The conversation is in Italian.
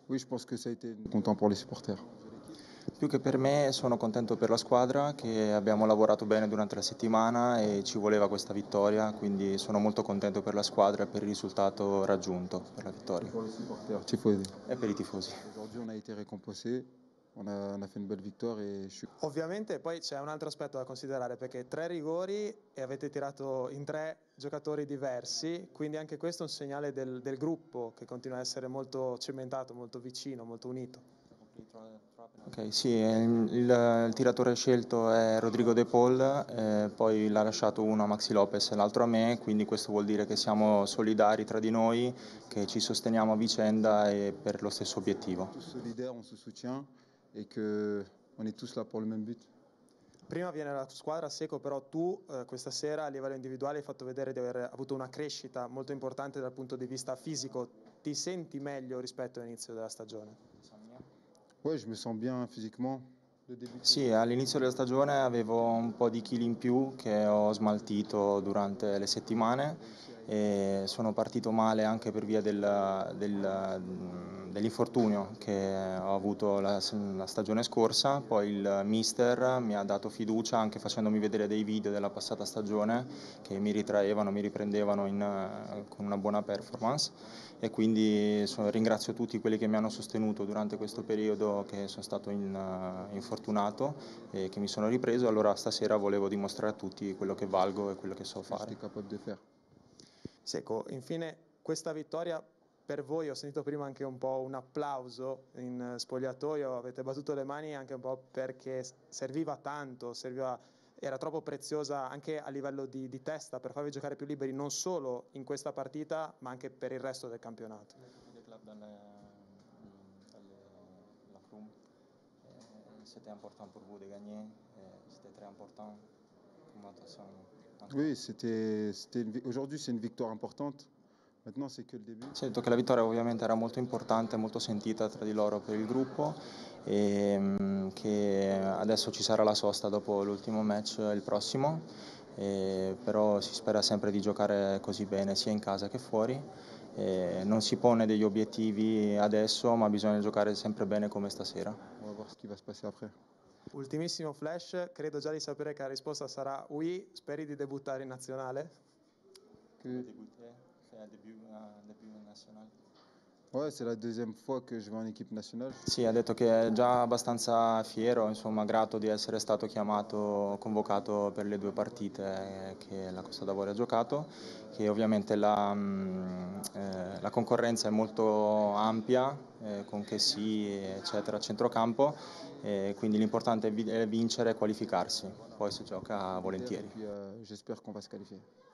Oui, je pense que ça a été content pour les supporters. Più che per me sono contento per la squadra che abbiamo lavorato bene durante la settimana e ci voleva questa vittoria, quindi sono molto contento per la squadra e per il risultato raggiunto per la vittoria. Pour les supporters tifosi. E per i tifosi. Aujourd'hui, on a été récompensé, on a fait une belle victoire et je suis... Ovviamente poi c'è un altro aspetto da considerare perché 3 rigori e avete tirato in 3 giocatori diversi, quindi anche questo è un segnale del gruppo che continua a essere molto cementato, molto vicino, molto unito. Ok, sì, il tiratore scelto è Rodrigo De Paul, poi l'ha lasciato uno a Maxi Lopez e l'altro a me, quindi questo vuol dire che siamo solidari tra di noi, che ci sosteniamo a vicenda e per lo stesso obiettivo. Tous solidaires, on se soutient et que on est tous là pour le même but. Prima viene la tua squadra, Seco, però tu questa sera a livello individuale hai fatto vedere di aver avuto una crescita molto importante dal punto di vista fisico. Ti senti meglio rispetto all'inizio della stagione? Ouais, je me sens bien physiquement. Le début de Sì, all'inizio della stagione avevo un po' di chili in più che ho smaltito durante le settimane e sono partito male anche per via dell'infortunio che ho avuto la stagione scorsa, poi il mister mi ha dato fiducia anche facendomi vedere dei video della passata stagione che mi ritraevano, mi riprendevano con una buona performance e quindi ringrazio tutti quelli che mi hanno sostenuto durante questo periodo che sono stato infortunato e che mi sono ripreso. Allora stasera volevo dimostrare a tutti quello che valgo e quello che so fare. j'étais capable de faire. Seco, infine questa vittoria per voi, ho sentito prima anche un po' un applauso in spogliatoio, avete battuto le mani anche un po' perché serviva tanto, era troppo preziosa anche a livello di testa per farvi giocare più liberi non solo in questa partita ma anche per il resto del campionato. C'était important pour vous de gagner, c'était très important. Oui, aujourd'hui c'est une victoire importante. Maintenant c'est que le début. Si è detto che la vittoria ovviamente era molto importante, molto sentita tra di loro per il gruppo e che adesso ci sarà la sosta dopo l'ultimo match, il prossimo, però si spera sempre di giocare così bene sia in casa che fuori. Non si pone degli obiettivi adesso, ma bisogna giocare sempre bene come stasera. On va voir ce qui va se passer après. Ultimissimo flash, credo già di sapere che la risposta sarà oui, speri di debuttare in nazionale? Ouais, c'est la deuxième fois que je vais en équipe nationale. Sì, ha detto che è già abbastanza fiero, insomma, grato di essere stato chiamato, convocato per le 2 partite che la Costa d'Avorio ha giocato, che ovviamente la concorrenza è molto ampia, con Chessy, eccetera, a centrocampo, quindi l'importante è vincere e qualificarsi, poi si gioca volentieri. Et puis, j'espère qu'on va se qualifier.